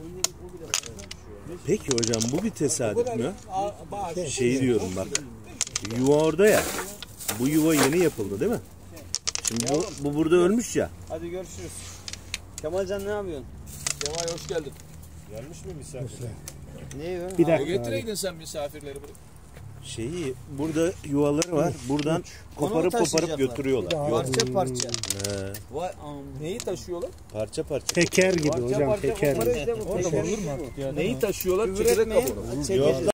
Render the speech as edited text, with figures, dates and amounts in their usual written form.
Peki hocam bu bir tesadüf mü? Şey diyorum bak. Yuva orada ya. Bu yuva yeni yapıldı değil mi? Şimdi bu burada ölmüş ya. Hadi görüşürüz. Kemalcan ne yapıyorsun? Kemal hoş geldin. Gelmiş mi misafirler? Neyi be? Bir dakika. Getireydin sen misafirleri buraya. Şeyi burada yuvaları var. Buradan koparıp götürüyorlar. Parça parça. Vay, neyi taşıyorlar? Parça parça. Teker gibi hocam, teker gibi. Neyi taşıyorlar? Çekirdek kabuğunu.